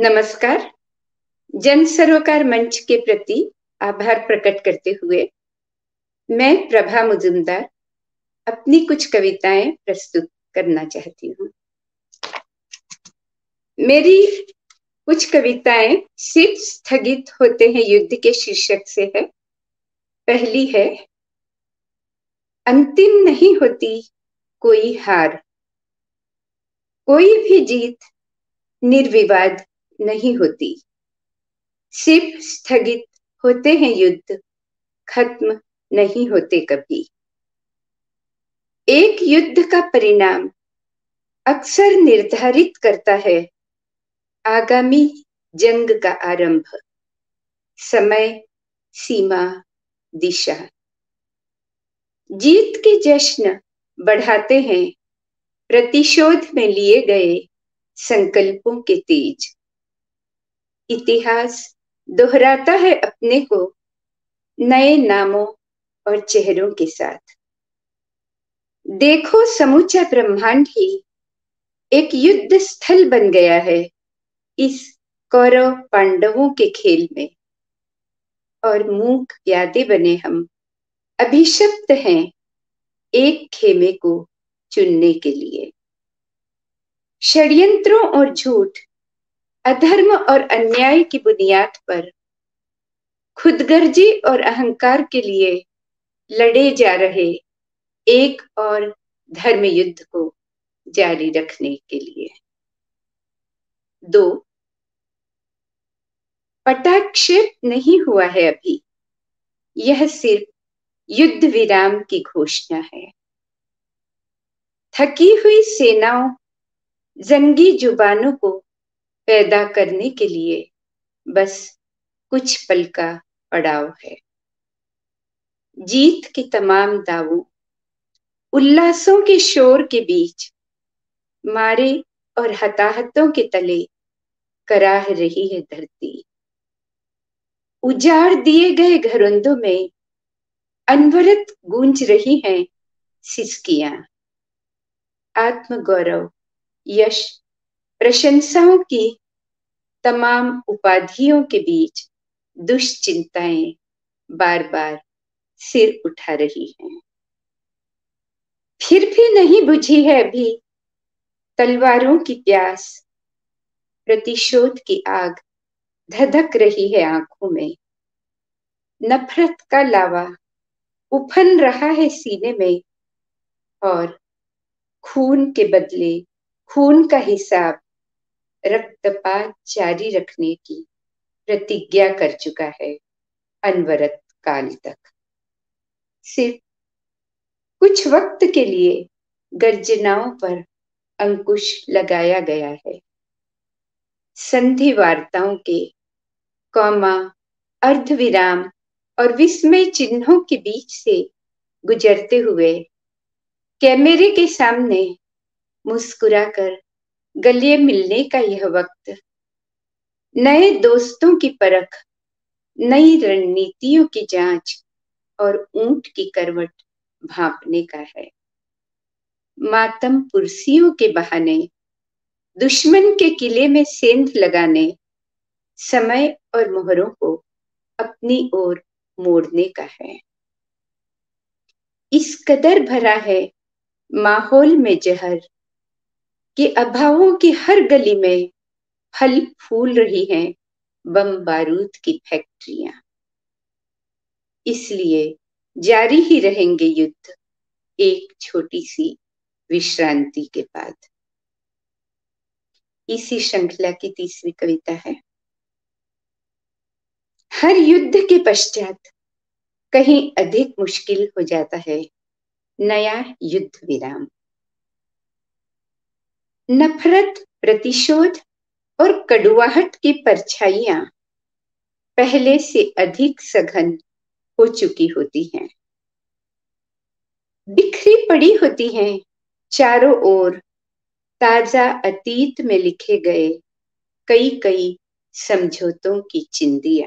नमस्कार। जन सरोकार मंच के प्रति आभार प्रकट करते हुए मैं प्रभा मुजुमदार अपनी कुछ कविताएं प्रस्तुत करना चाहती हूँ। मेरी कुछ कविताएं सिर्फ स्थगित होते हैं युद्ध के शीर्षक से है। पहली है, अंतिम नहीं होती कोई हार, कोई भी जीत निर्विवाद नहीं होती। सिर्फ स्थगित होते हैं युद्ध, खत्म नहीं होते कभी। एक युद्ध का परिणाम अक्सर निर्धारित करता है आगामी जंग का आरंभ, समय, सीमा, दिशा। जीत के जश्न बढ़ाते हैं प्रतिशोध में लिए गए संकल्पों के तेज। इतिहास दोहराता है अपने को नए नामों और चेहरों के साथ। देखो, समूचा ब्रह्मांड ही एक युद्ध स्थल बन गया है इस कौरव पांडवों के खेल में, और मूक यादें बने हम अभिशप्त हैं एक खेमे को चुनने के लिए। षड्यंत्रों और झूठ, अधर्म और अन्याय की बुनियाद पर खुदगर्जी और अहंकार के लिए लड़े जा रहे एक और धर्म युद्ध को जारी रखने के लिए। 2, पटाक्षेप नहीं हुआ है अभी, यह सिर्फ युद्ध विराम की घोषणा है। थकी हुई सेनाओं, जंगी जुबानों को पैदा करने के लिए बस कुछ पल का पड़ाव है। जीत के तमाम दावों, उल्लासों के शोर के बीच मारे और हताहतों के तले कराह रही है धरती। उजाड़ दिए गए घरौंदों में अनवरत गूंज रही हैं सिसकियां। आत्मगौरव, यश, प्रशंसाओं की तमाम उपाधियों के बीच दुश्चिंताएं बार बार सिर उठा रही हैं। फिर भी नहीं बुझी है अभी तलवारों की प्यास, प्रतिशोध की आग धधक रही है आंखों में। नफरत का लावा उफन रहा है सीने में, और खून के बदले खून का हिसाब रक्तपात जारी रखने की प्रतिज्ञा कर चुका है अनवरत काल तक। सिर्फ कुछ वक्त के लिए गर्जनाओं पर अंकुश लगाया गया है। संधि वार्ताओं के कॉमा, अर्धविराम और विस्मय चिन्हों के बीच से गुजरते हुए कैमरे के सामने मुस्कुराकर गले मिलने का यह वक्त नए दोस्तों की परख, नई रणनीतियों की जांच और ऊंट की करवट भांपने का है। मातम पुरसियों के बहाने दुश्मन के किले में सेंध लगाने, समय और मोहरों को अपनी ओर मोड़ने का है। इस कदर भरा है माहौल में जहर कि अभावों की हर गली में फल फूल रही हैं बम बारूद की फैक्ट्रियां। इसलिए जारी ही रहेंगे युद्ध एक छोटी सी विश्रांति के बाद। इसी श्रृंखला की तीसरी कविता है। हर युद्ध के पश्चात कहीं अधिक मुश्किल हो जाता है नया युद्ध विराम। नफरत, प्रतिशोध और कड़ुवाहट की परछाइयां पहले से अधिक सघन हो चुकी होती हैं, बिखरी पड़ी होती हैं चारों ओर ताजा अतीत में लिखे गए कई कई समझौतों की चिंदियां।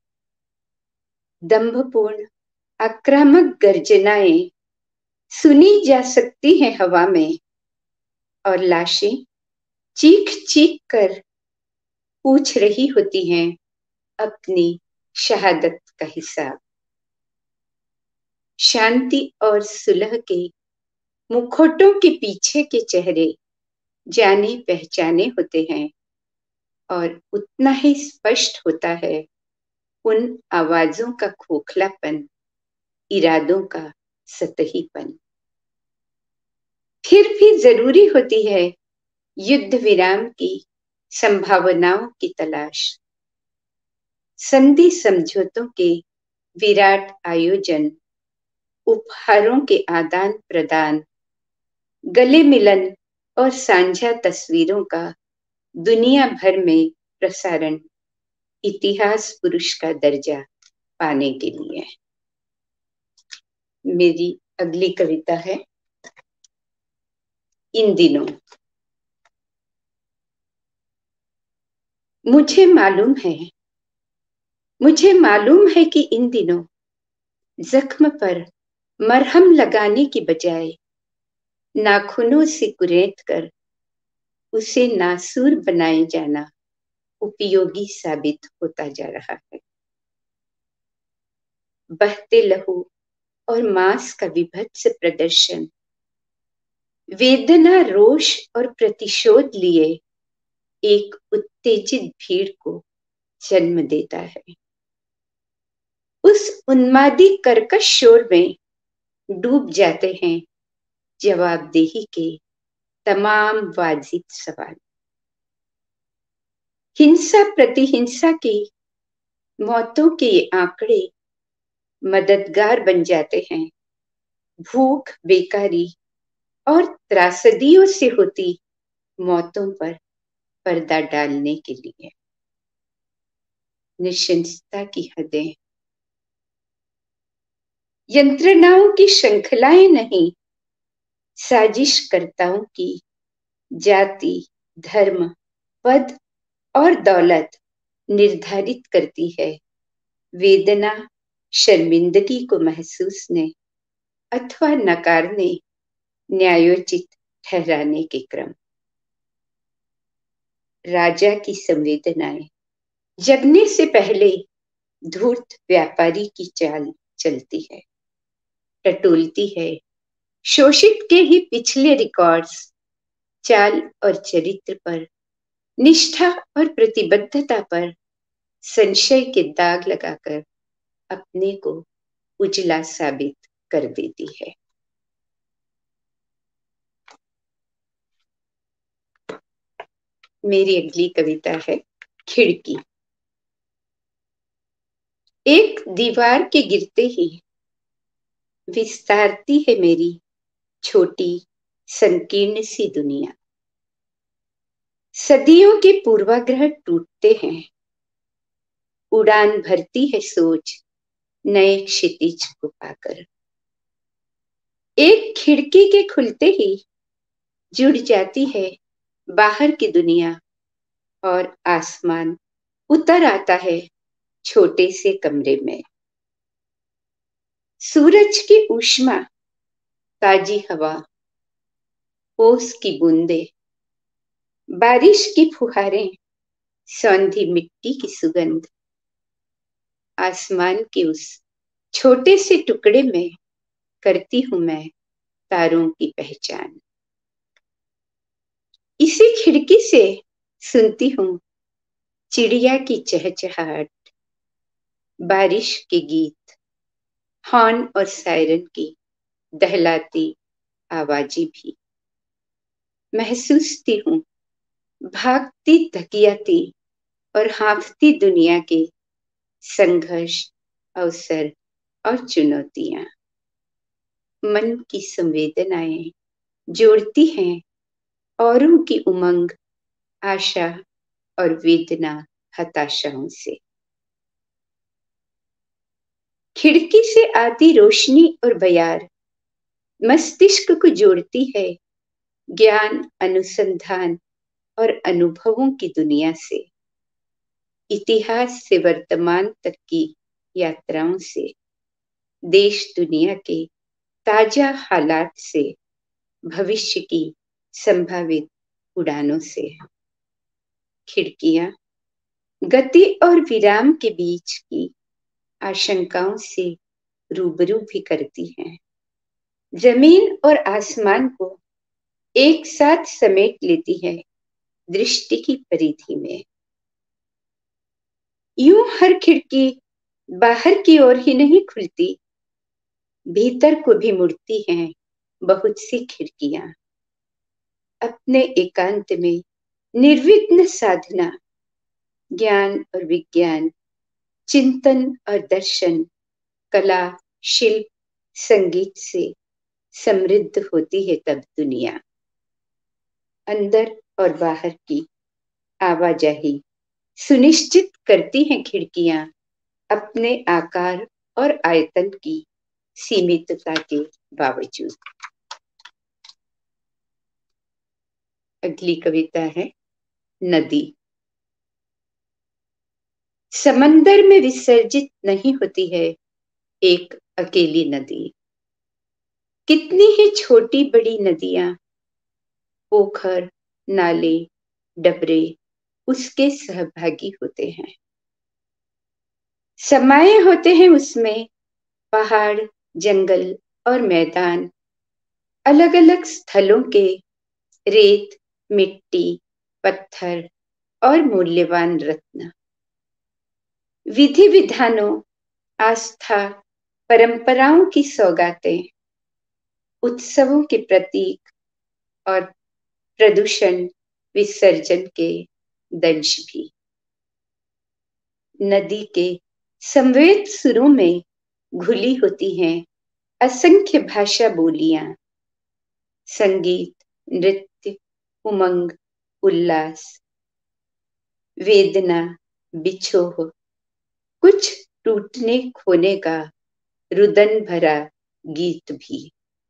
दंभपूर्ण आक्रामक गर्जनाएं सुनी जा सकती हैं हवा में, और लाशें चीख चीख कर पूछ रही होती हैं अपनी शहादत का हिसाब। शांति और सुलह के मुखौटों के पीछे के चेहरे जाने पहचाने होते हैं, और उतना ही स्पष्ट होता है उन आवाजों का खोखलापन, इरादों का सतहीपन। फिर भी जरूरी होती है युद्ध विराम की संभावनाओं की तलाश, संधि समझौतों के विराट आयोजन, उपहारों के आदान प्रदान, गले मिलन और साझा तस्वीरों का दुनिया भर में प्रसारण इतिहास पुरुष का दर्जा पाने के लिए। मेरी अगली कविता है इन दिनों। मुझे मालूम है कि इन दिनों जख्म पर मरहम लगाने की बजाय नाखूनों से कुरेद कर उसे नासूर बनाए जाना उपयोगी साबित होता जा रहा है। बहते लहू और मांस का विभत्स प्रदर्शन वेदना, रोष और प्रतिशोध लिए एक उत्तेजित भीड़ को जन्म देता है। उस उन्मादी कर्कश शोर में डूब जाते हैं जवाबदेही के तमाम वाजिब सवाल। हिंसा प्रतिहिंसा की मौतों के ये आंकड़े मददगार बन जाते हैं भूख, बेकारी और त्रासदियों से होती मौतों पर पर्दा डालने के लिए। निशंसता की हदें यंत्रणाओं की श्रृंखलाएं नहीं, साजिशकर्ताओं की जाति, धर्म, पद और दौलत निर्धारित करती है वेदना, शर्मिंदगी को महसूसने अथवा नकारने, न्यायोचित ठहराने के क्रम। राजा की संवेदनाएं जगने से पहले धूर्त व्यापारी की चाल चलती है, टटोलती है शोषित के ही पिछले रिकॉर्ड्स, चाल और चरित्र पर, निष्ठा और प्रतिबद्धता पर संशय के दाग लगाकर अपने को उजला साबित कर देती है। मेरी अगली कविता है खिड़की। एक दीवार के गिरते ही विस्तारती है मेरी छोटी संकीर्ण सी दुनिया। सदियों के पूर्वाग्रह टूटते हैं, उड़ान भरती है सोच नए क्षितिज को पाकर। एक खिड़की के खुलते ही जुड़ जाती है बाहर की दुनिया, और आसमान उतर आता है छोटे से कमरे में। सूरज की ऊष्मा, ताजी हवा, ओस की बूंदे, बारिश की फुहारें, सौंधी मिट्टी की सुगंध, आसमान के उस छोटे से टुकड़े में करती हूं मैं तारों की पहचान। इसी खिड़की से सुनती हूं चिड़िया की चहचहाहट, बारिश के गीत, हॉर्न और सायरन की दहलाती आवाजें भी। महसूसती हूं भागती, धकियाती और हाँफती दुनिया के संघर्ष, अवसर और चुनौतियां। मन की संवेदनाएं जोड़ती हैं औरों की उमंग, आशा और वेदना, हताशाओं से। खिड़की से आती रोशनी और बयार मस्तिष्क को जोड़ती है ज्ञान, अनुसंधान और अनुभवों की दुनिया से, इतिहास से वर्तमान तक की यात्राओं से, देश दुनिया के ताजा हालात से, भविष्य की संभावित उड़ानों से। खिड़कियां गति और विराम के बीच की आशंकाओं से रूबरू भी करती हैं। जमीन और आसमान को एक साथ समेट लेती है दृष्टि की परिधि में। यूं हर खिड़की बाहर की ओर ही नहीं खुलती, भीतर को भी मुड़ती हैं बहुत सी खिड़कियां। अपने एकांत में निर्विघ्न साधना, ज्ञान और विज्ञान, चिंतन और दर्शन, कला, शिल्प, संगीत से समृद्ध होती है तब दुनिया। अंदर और बाहर की आवाजाही सुनिश्चित करती हैं खिड़कियां अपने आकार और आयतन की सीमितता के बावजूद। अगली कविता है नदी। समंदर में विसर्जित नहीं होती है एक अकेली नदी। कितनी ही छोटी बड़ी नदियां, पोखर, नाले, डबरे उसके सहभागी होते हैं। समाये होते हैं उसमें पहाड़, जंगल और मैदान, अलग अलग स्थलों के रेत, मिट्टी, पत्थर और मूल्यवान रत्न। विधि विधानों, आस्था, परंपराओं की सौगातें, उत्सवों के प्रतीक और प्रदूषण विसर्जन के दंश भी। नदी के संवेद सुरों में घुली होती हैं असंख्य भाषा बोलियां, संगीत, नृत्य, उमंग, उल्लास, वेदना, बिछोह, कुछ टूटने खोने का रुदन भरा गीत भी।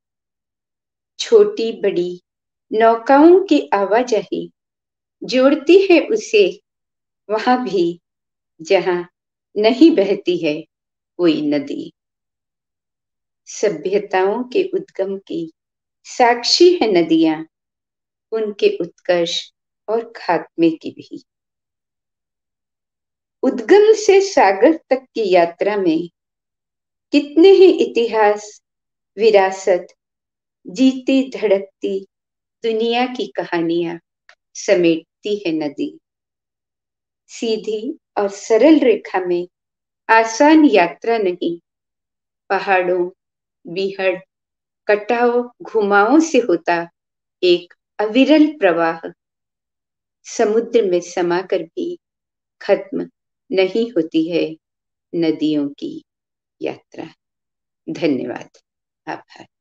छोटी बड़ी नौकाओं की आवाजाही जोड़ती है उसे वहां भी जहां नहीं बहती है कोई नदी। सभ्यताओं के उद्गम की साक्षी है नदियां, उनके उत्कर्ष और खात्मे की भी। उद्गम से सागर तक की यात्रा में कितने ही इतिहास, विरासत, जीती धड़कती दुनिया की कहानियां समेटती है नदी। सीधी और सरल रेखा में आसान यात्रा नहीं, पहाड़ों, बीहड़, कटाव, घुमावों से होता एक अविरल प्रवाह समुद्र में समाकर भी खत्म नहीं होती है नदियों की यात्रा। धन्यवाद। आभार।